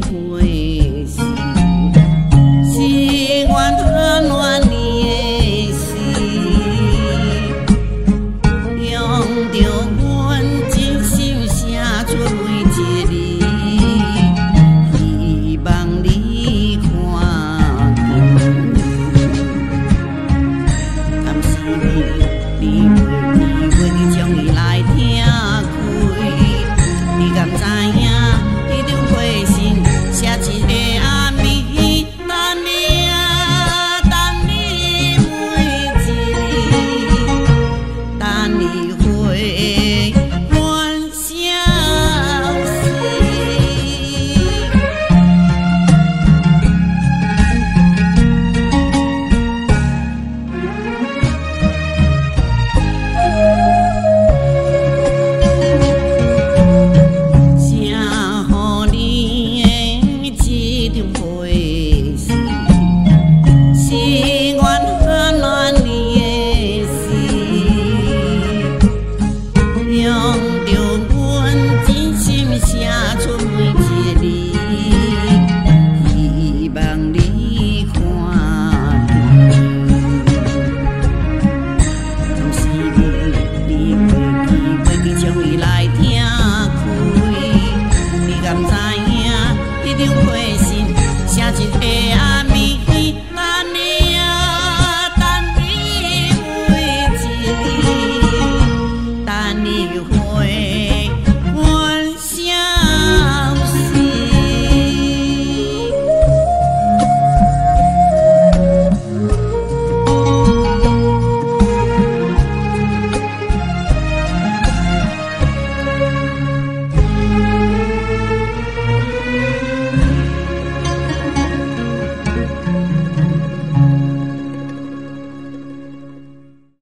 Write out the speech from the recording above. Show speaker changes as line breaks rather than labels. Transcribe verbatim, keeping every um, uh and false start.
回事，是缘分愿你的事，用着阮真心写出每一字，希望你看见。但是你，你袂记，袂记将伊来听开，你敢知影？迄张回信写一个暗暝，等你啊，等你每一日，等你回阮消息。写予你的这张回信，是缘分愿你的事，用着阮真心写出每一字，希望你看见。总是你，你袂记，袂记将伊来听开，你敢知影？迄张回信写一个暗暝，